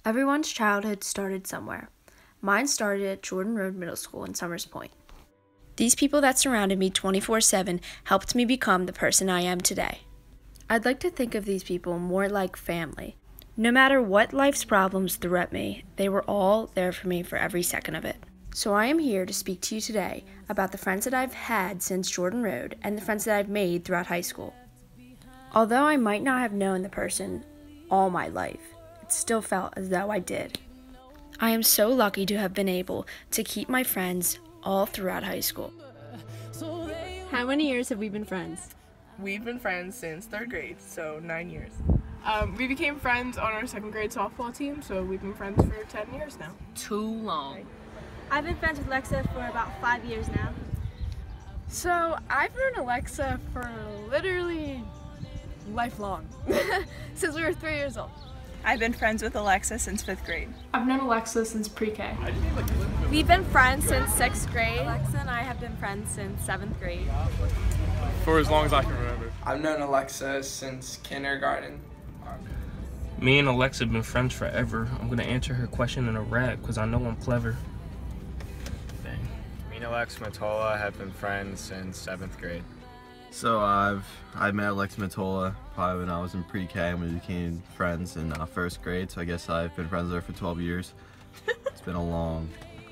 Everyone's childhood started somewhere. Mine started at Jordan Road Middle School in Summers Point. These people that surrounded me 24/7 helped me become the person I am today. I'd like to think of these people more like family. No matter what life's problems threw at me, they were all there for me for every second of it. So I am here to speak to you today about the friends that I've had since Jordan Road and the friends that I've made throughout high school. Although I might not have known the person all my life, it still felt as though I did. I am so lucky to have been able to keep my friends all throughout high school. How many years have we been friends? We've been friends since 3rd grade, so 9 years. We became friends on our 2nd grade softball team, so we've been friends for 10 years now. Too long. I've been friends with Alexa for about 5 years now. So I've known Alexa for literally lifelong, since we were 3 years old. I've been friends with Alexa since 5th grade. I've known Alexa since pre-K. We've been friends since 6th grade. Alexa and I have been friends since 7th grade. For as long as I can remember. I've known Alexa since kindergarten. Me and Alexa have been friends forever. I'm gonna answer her question in a rap because I know I'm clever. Dang. Me and Alexa Mottola have been friends since 7th grade. So I met Alexa Mottola probably when I was in pre-K and we became friends in 1st grade. So I guess I've been friends with her for 12 years. It's been a long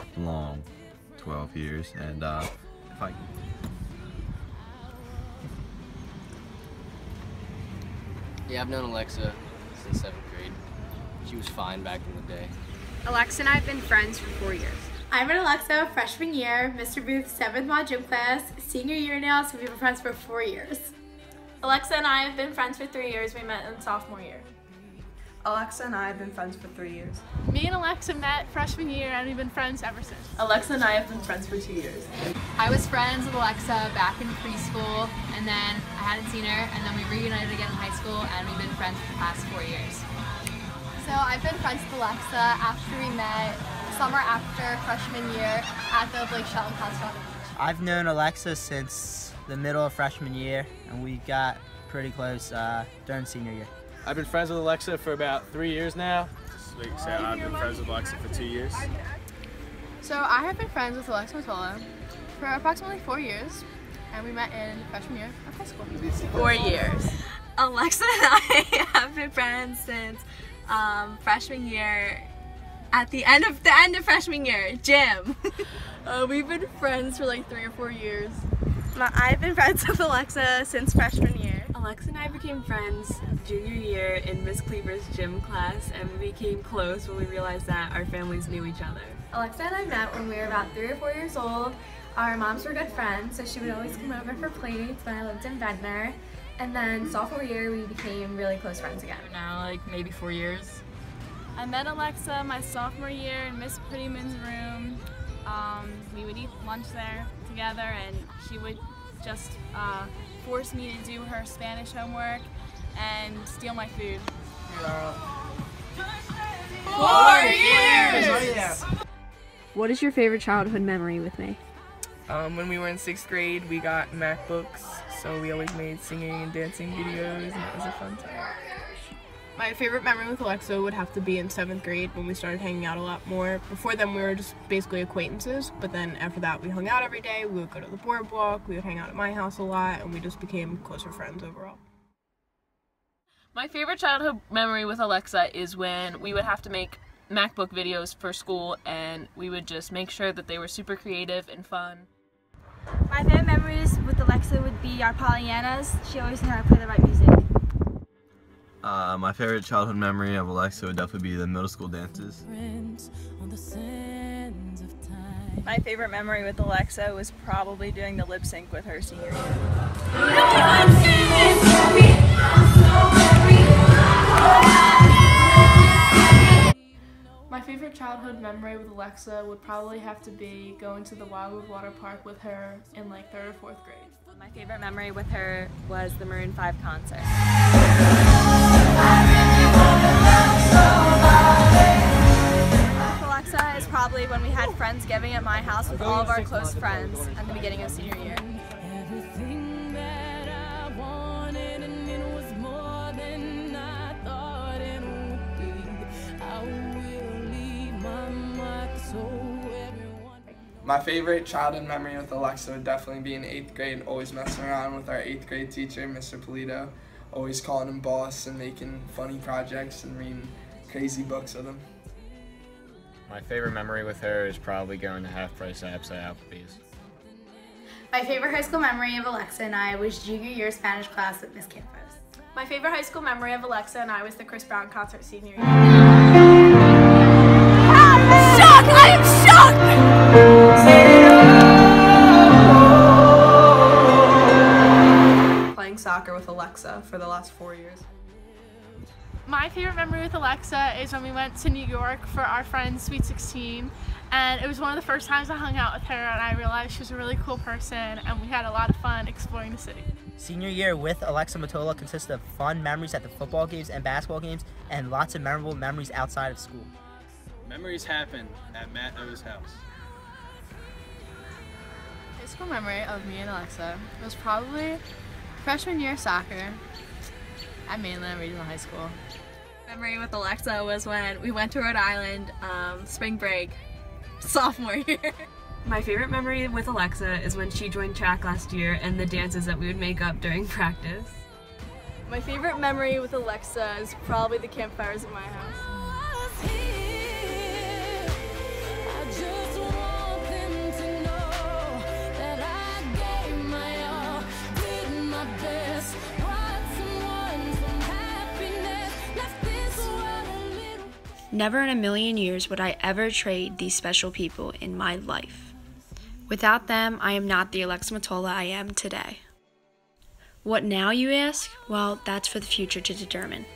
12 years. And Yeah, I've known Alexa since 7th grade. She was fine back in the day. Alexa and I have been friends for 4 years. I met Alexa freshman year, Mr. Booth's 7th mod gym class, senior year now, so we've been friends for 4 years. Alexa and I have been friends for 3 years. We met in sophomore year. Alexa and I have been friends for 3 years. Me and Alexa met freshman year and we've been friends ever since. Alexa and I have been friends for 2 years. I was friends with Alexa back in preschool, and then I hadn't seen her, and then we reunited again in high school, and we've been friends for the past 4 years. So I've been friends with Alexa after we met summer after freshman year at the Blake Shelton concert on the beach. I've known Alexa since the middle of freshman year, and we got pretty close during senior year. I've been friends with Alexa for about 3 years now. Just like say, I've been friends with Alexa for 2 years. So I have been friends with Alexa Mottola for approximately 4 years, and we met in freshman year of high school. 4 years. Alexa and I have been friends since freshman year. At the end of freshman year, gym. We've been friends for like 3 or 4 years. I've been friends with Alexa since freshman year. Alexa and I became friends junior year in Miss Cleaver's gym class, and we became close when we realized that our families knew each other. Alexa and I met when we were about 3 or 4 years old. Our moms were good friends, so she would always come over for playdates when I lived in Ventnor. And then sophomore year, we became really close friends again. Now, like maybe 4 years. I met Alexa my sophomore year in Miss Prettyman's room. We would eat lunch there together, and she would just force me to do her Spanish homework and steal my food. 4 years! What is your favorite childhood memory with me? When we were in 6th grade, we got MacBooks, so we always made singing and dancing videos, and it was a fun time. My favorite memory with Alexa would have to be in 7th grade when we started hanging out a lot more. Before then, we were just basically acquaintances, but then after that, we hung out every day. We would go to the boardwalk, we would hang out at my house a lot, and we just became closer friends overall. My favorite childhood memory with Alexa is when we would have to make MacBook videos for school, and we would just make sure that they were super creative and fun. My favorite memories with Alexa would be our Pollyannas. She always knew how to play the right music. my favorite childhood memory of Alexa would definitely be the middle school dances. My favorite memory with Alexa was probably doing the lip sync with her senior year. My favorite childhood memory with Alexa would probably have to be going to the Wildwood Water Park with her in like 3rd or 4th grade. My favorite memory with her was the Maroon 5 concert. Alexa is probably when we had Friendsgiving at my house with all of our close friends at the beginning of senior year. I My favorite childhood memory with Alexa would definitely be in 8th grade, always messing around with our 8th grade teacher, Mr. Polito, always calling him boss and making funny projects and reading crazy books with him. My favorite memory with her is probably going to half-price apps at Applebee's. My favorite high school memory of Alexa and I was junior year Spanish class with Miss Campos. My favorite high school memory of Alexa and I was the Chris Brown concert senior year. Shocked! I am shocked! Playing soccer with Alexa for the last 4 years. My favorite memory with Alexa is when we went to New York for our friend's Sweet 16, and it was one of the first times I hung out with her, and I realized she was a really cool person, and we had a lot of fun exploring the city. Senior year with Alexa Mottola consists of fun memories at the football games and basketball games, and lots of memorable memories outside of school. Memories happen at Matt O's house. High school memory of me and Alexa was probably freshman year soccer at Mainland Regional High School. Memory with Alexa was when we went to Rhode Island spring break, sophomore year. My favorite memory with Alexa is when she joined track last year and the dances that we would make up during practice. My favorite memory with Alexa is probably the campfires at my house. Never in a million years would I ever trade these special people in my life. Without them, I am not the Alexa Mottola I am today. What now, you ask? Well, that's for the future to determine.